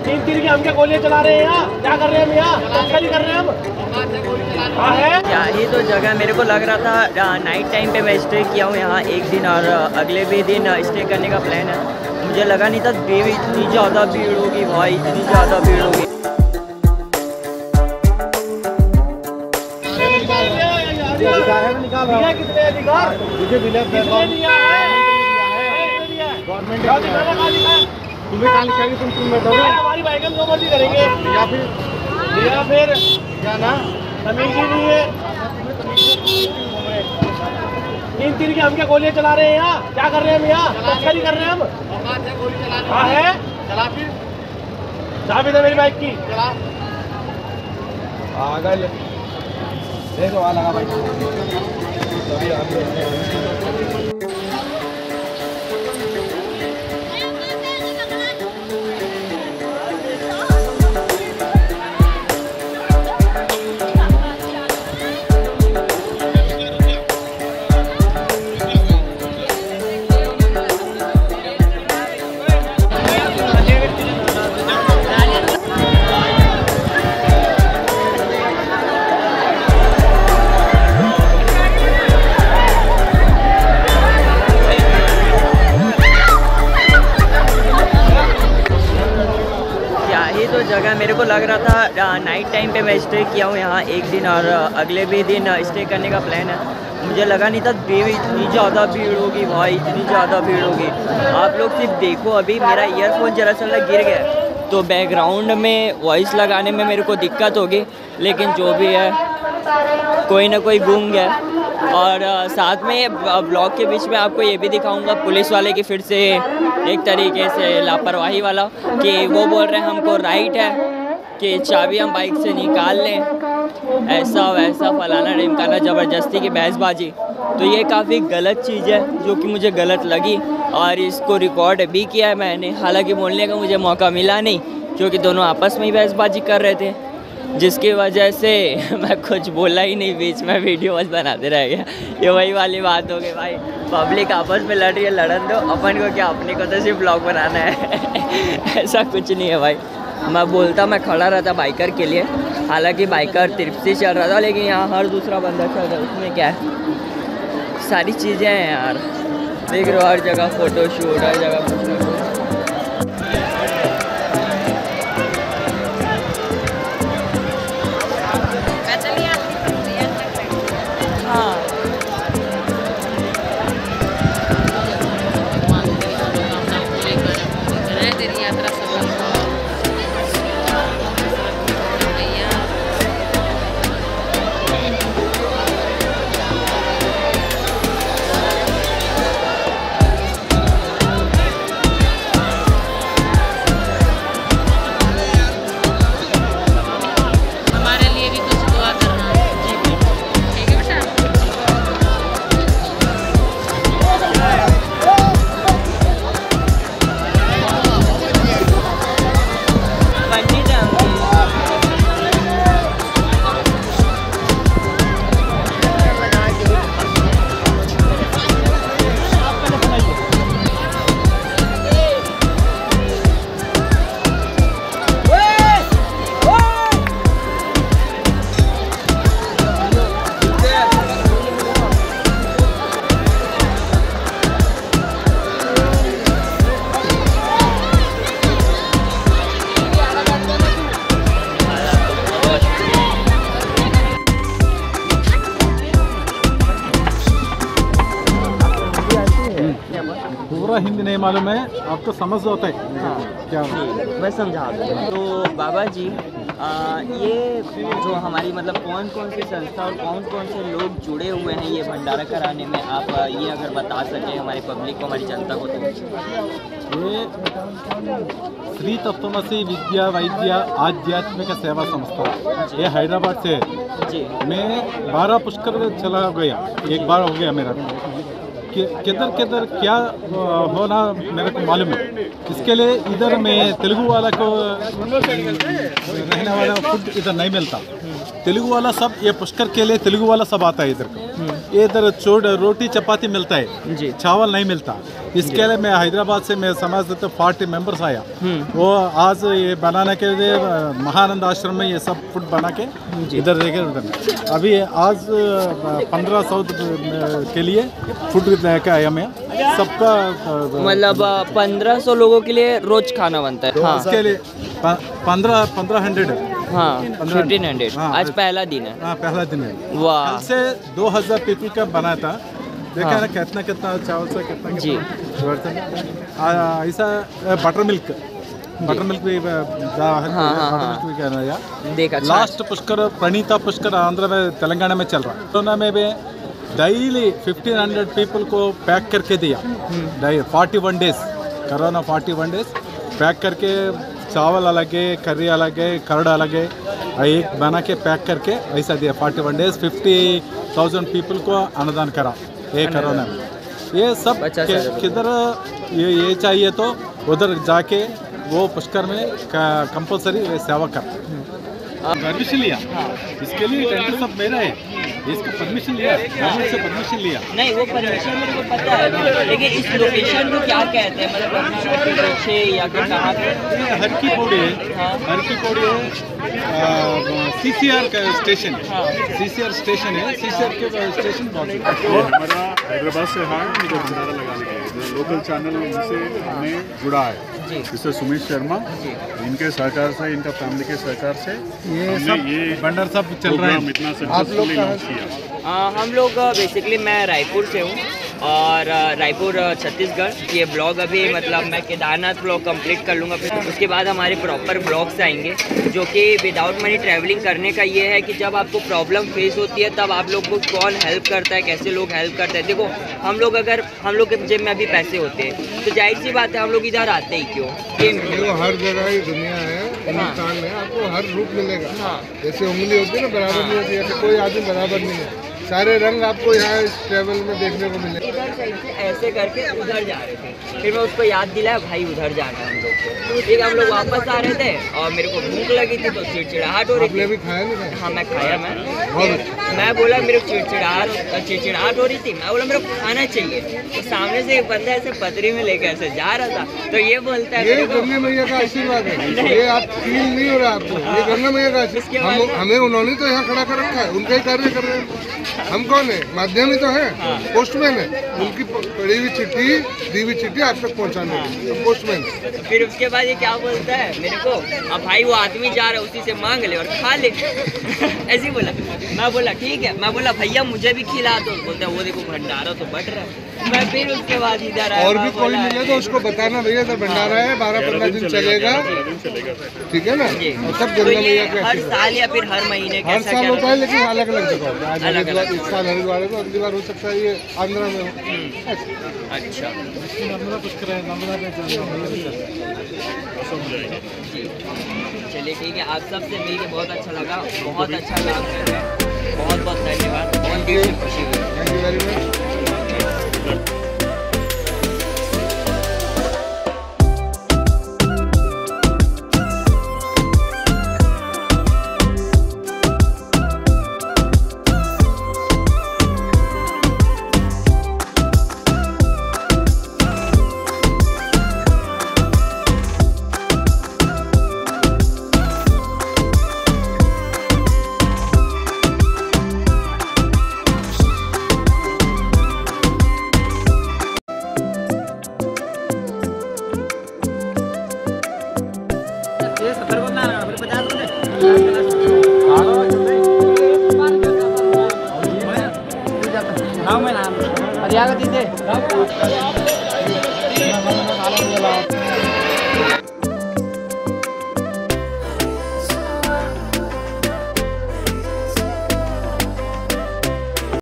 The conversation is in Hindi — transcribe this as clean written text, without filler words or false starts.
तीन तीन की हम क्या गोलियां चला रहे हैं यहाँ? क्या कर रहे हैं हम यहाँ? तस्करी कर रहे हैं हम? हाँ है क्या ही तो जगह मेरे को लग रहा था। नाइट टाइम पे मैं स्टे किया हूँ यहाँ एक दिन और अगले भी दिन स्टे करने का प्लान है। मुझे लगा नहीं था देवी इतनी ज़्यादा भीड़ होगी भाई, इतनी ज़्यादा भीड़ होगी। कितने अधिकार मुझे मिला तुम्हें कहाँ लिखा कि तुम बैठोगे? हमारी बाइक हम जो मर्जी करेंगे या फिर क्या ना तमीज ही नहीं है। तीन तीन की हम क्या गोलियां चला रहे हैं यहाँ? क्या कर रहे हैं हम यहाँ? तस्करी कर रहे हैं हम? हाँ है चला फिर चाबी दे मेरी बाइक की चला आगे देखो आ लगा भाई तो जगह मेरे को लग रहा था। नाइट टाइम पे मैं स्टे किया हूँ यहाँ एक दिन और अगले भी दिन स्टे करने का प्लान है। मुझे लगा नहीं था देवी इतनी ज़्यादा भीड़ होगी भाई, इतनी ज़्यादा भीड़ होगी। आप लोग सिर्फ देखो, अभी मेरा ईयरफोन जरा सा गिर गया तो बैकग्राउंड में वॉइस लगाने में मेरे को दिक्कत होगी, लेकिन जो भी है कोई ना कोई गूंग है। और साथ में ब्लॉग के बीच में आपको ये भी दिखाऊंगा पुलिस वाले की फिर से एक तरीके से लापरवाही वाला कि वो बोल रहे हैं हमको राइट है कि चाबी हम बाइक से निकाल लें, ऐसा वैसा फलाना ढिमकाना, ज़बरदस्ती की बहसबाजी। तो ये काफ़ी गलत चीज़ है जो कि मुझे गलत लगी और इसको रिकॉर्ड भी किया है मैंने। हालांकि बोलने का मुझे मौका मिला नहीं क्योंकि दोनों आपस में ही बहसबाजी कर रहे थे, जिसकी वजह से मैं कुछ बोला ही नहीं, बीच में वीडियो बस बनाते रह गया। ये वही वाली बात हो गई भाई, पब्लिक आपस में लड़ रही है, लड़न दो, अपन को क्या, अपने को तो सिर्फ ब्लॉग बनाना है। ऐसा कुछ नहीं है भाई। मैं बोलता मैं खड़ा रहता बाइकर के लिए, हालांकि बाइकर तिरपसी चल रहा था, लेकिन यहाँ हर दूसरा बंदा चल रहा है, उसमें क्या है, सारी चीज़ें हैं यार। देख रहे हो हर जगह फ़ोटो शूट, हर जगह कुछ ना कुछ। पूरा हिंदी नहीं मालूम है आपको, समझ होता है? हाँ क्या मैं समझा दूँ। तो बाबा जी ये जो हमारी मतलब कौन कौन सी संस्था और कौन कौन से लोग जुड़े हुए हैं ये भंडारा कराने में, आप ये अगर बता सकें हमारे पब्लिक को, हमारी जनता को। तो ये श्री तत्वमसी विद्या वैद्य आध्यात्मिक सेवा संस्था, ये हैदराबाद से जी। मैं 12 पुष्कर चला गया, एक बार हो गया मेरा। किधर किधर क्या होना मेरे को मालूम है, इसके लिए इधर में तेलुगु वाला को रहने वाला फूड इधर नहीं मिलता। तेलुगु वाला सब ये पुष्कर के लिए तेलुगु वाला सब आता है इधर को। ये इधर चोड़ रोटी चपाती मिलता है जी। चावल नहीं मिलता। इसके लिए मैं हैदराबाद से मैं समाज देते 40 मेंबर्स आया। वो आज ये बनाने के लिए महानंद आश्रम में ये सब फूड बना के इधर देखे उधर। अभी आज 1500 के लिए फूड लेके आया मैं सबका। मतलब 1500 लोगों के लिए रोज खाना बनता है। हाँ इसके लिए 1500 हाँ 1500। हाँ, आज पहला दिन है। हाँ पहला दिन है। वाह कल से 2000 पीपल का बना था। देखा हाँ। ना कितना कितना चावल से कितना जी। ऐसा बटर मिल्क भी बटर मिल्क भी कहना या देखा लास्ट पुष्कर प्रणीता पुष्कर आंध्र में तेलंगाना में चल रहा है। कोरोना में भी डेली 1500 पीपल को पैक करके दिया। 41 डेज कोरोना 41 डेज पैक करके चावल अलग है करी अलग है कर्ड अलग है एक बना के पैक करके ऐसा दिया। 41 डेज 50,000 पीपल को अन्नदान करा ये कोरोना में। ये सब किधर ये चाहिए तो उधर जाके वो पुष्कर में कंपलसरी सेवा कर। परमिशन लिया इसके लिए टेंडर सब मेरा है। इसका परमिशन लिया गवर्नमेंट से परमिशन लिया। नहीं वो परमिशन मेरे को पता है लेकिन इस लोकेशन को क्या कहते हैं मतलब परमिशन के पीछे या फिर कहाँ पे? हर की पौड़ी है। हर की पौड़ी है सीसीआर का स्टेशन। सीसीआर स्टेशन है। सीसीआर के स्टेशन हमारा हैदराबाद से है मुझे भंडारा लगाने के लिए लोकल चैनल उनसे हमें जुड़ा है। जिससे सुमित शर्मा इनके सहकार से इनका फैमिली के सहकार से ये सब भंडार सब चल रहा है। इतना सक्सेसफुली लॉन्च किया। हम लोग बेसिकली मैं रायपुर से हूँ और रायपुर छत्तीसगढ़। ये ब्लॉग अभी मतलब मैं केदारनाथ ब्लॉग कंप्लीट कर लूँगा फिर उसके बाद हमारे प्रॉपर ब्लॉग्स आएंगे जो कि विदाउट मनी ट्रैवलिंग करने का ये है कि जब आपको प्रॉब्लम फेस होती है तब आप लोग को कौन हेल्प करता है कैसे लोग हेल्प करते हैं। देखो हम लोग अगर हम लोग के जेब में अभी पैसे होते हैं तो जाहिर सी बात है हम लोग इधर आते ही क्यों। देखो हर जगह ही दुनिया है हिंदुस्तान में आपको हर रूप मिलेगा। जैसे उंगली होती है ना बराबर नहीं होती है कोई आदमी बराबर नहीं है। सारे रंग आपको यहाँ इस ट्रेवल में देखने को मिले। इधर साइड से ऐसे करके उधर जा रहे थे फिर मैं उसको याद दिलाया भाई उधर जाना है हम लोग को। ठीक हम लोग वापस आ रहे थे और मेरे को भूख लगी थी तो चिड़चिड़ाहट हो रही थी। भी खाया नहीं? हाँ मैं खाया मैं बोला मेरे को चिड़चिड़ाहट हो रही थी। मैं बोला मेरे को खाना चाहिए तो सामने से एक बंदा ऐसे पतरी में लेकर ऐसे जा रहा था तो ये बोलता है ये गंगा मैया का आशीर्वाद है। ये आप फील नहीं हो रहा आपको ये गंगा मैया का आशीर्वाद। हमें उन्होंने तो यहाँ खड़ा कर रखा है उनका ही कार्य कर रहे हैं। हम कौन है माध्यम ही तो है। पोस्टमैन है उनकी पड़ी हुई चिट्ठी दी हुई चिट्ठी आप तक पहुँचाने तो पोस्टमैन। फिर उसके बाद ये क्या बोलता है मेरे को अब भाई वो आदमी जा रहा है उसी से मांग ले और खा ले ऐसे ही बोला। मैं बोला ठीक है। मैं बोला भैया मुझे भी खिला दो। बोलता है वो देखो भंडारा तो बट रहा है। मैं फिर उसके बाद इधर आया और भी कोई मिले तो उसको बताना भैया इधर भंडारा है 12-15 दिन चलेगा ठीक है ना। सब गंगा मैया के हर साल या फिर हर महीने हर साल होता है लेकिन अलग अलग जगह होता है। इस साल हरिद्वार है तो अगली बार हो सकता है ये आंध्रा में हो। अच्छा चलिए ठीक है। आप सबसे मिलके बहुत अच्छा लगा। बहुत अच्छा काम कर रहे हैं। बहुत बहुत धन्यवाद। बहुत दिल से खुशी हुई। Thank you very much. हाँ मैं नाम